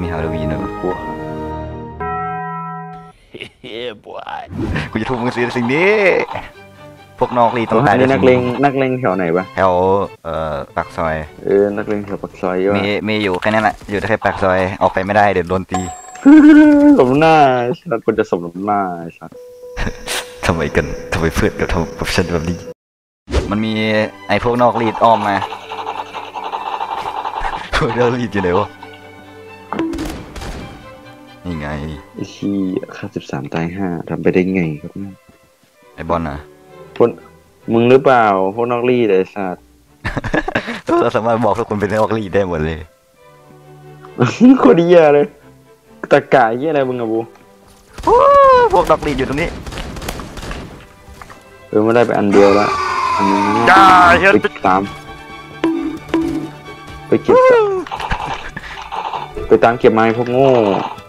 มีฮาโลวีนด้วยกลัวกูจะทุบมึงสิสิ่งนี้พวกนอกรีต้องตายนี่นักเลงแถวไหนปะแถวปากซอยนักเลงแถวปากซอยว่ะมีอยู่แค่นั้นแหละอยู่แค่ปากซอยออกไปไม่ได้เดี๋ยวโดนตีสมหน้าฉันควรจะสมหน้าฉันทำไมกันทำไมเพื่อนกับทำกับฉันแบบนี้มันมีไอ้พวกนอกรีดอ้อมมาพวกนอกรีดอยู่ไหนวะนี่ไงไอ้ชี้ค่า13 ตาย 5ทำไปได้ไงครับเนี่ยไอ้บอลนะพวกมึงหรือเปล่าพวกนอกรีดไอ้สัตว์เราสามารถบอกทุกคนเป็นนอกรีดได้หมดเลยโคตรเหี้ยเลยตะกายเหี้ยอะไรมึงอะบูพวกนอกรีดอยู่ตรงนี้ไม่ได้ไปอันเดียวละอันนึงจ้าเฮ้ยไปตามไปเก็บไปตามเก็บไม้พวกโง่